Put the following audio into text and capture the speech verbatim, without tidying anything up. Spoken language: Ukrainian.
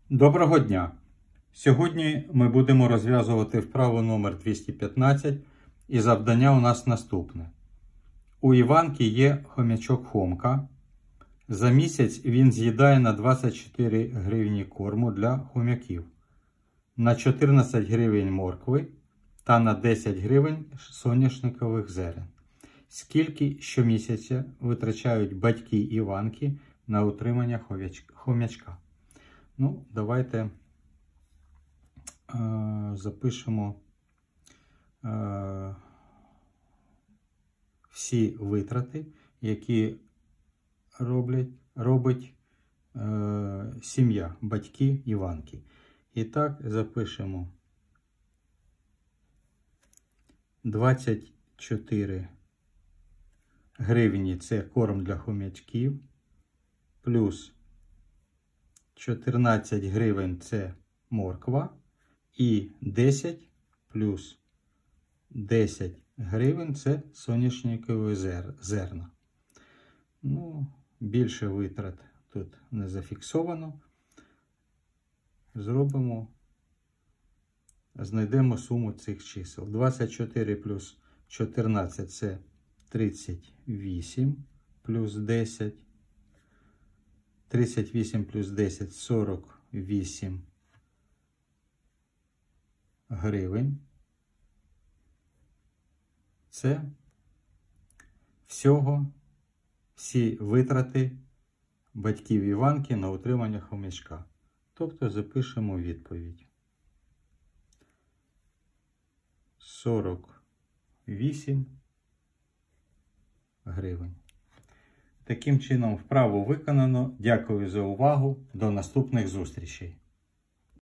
Доброго дня! Сьогодні ми будемо розв'язувати вправу номер двісті п'ятнадцять і завдання у нас наступне. У Іванки є хомячок Хомка. За місяць він з'їдає на двадцять чотири гривні корму для хомяків, на чотирнадцять гривень моркви та на десять гривень соняшникових зерен. Скільки щомісяця витрачають батьки Іванки на утримання хомячка? Ну, давайте е, запишемо е, всі витрати, які роблять, робить е, сім'я, батьки Іванки. І так, запишемо двадцять чотири гривні – це корм для хомячків, плюс чотирнадцять гривень – це морква, і десять плюс десять гривень – це соняшникові зерна. Ну, більше витрат тут не зафіксовано. Зробимо, знайдемо суму цих чисел. двадцять чотири плюс чотирнадцять – це тридцять вісім, плюс десять. тридцять вісім плюс десять – сорок вісім гривень. Це всього всі витрати батьків Іванки на утримання хомячка. Тобто запишемо відповідь. сорок вісім гривень. Таким чином, вправу виконано. Дякую за увагу. До наступних зустрічей.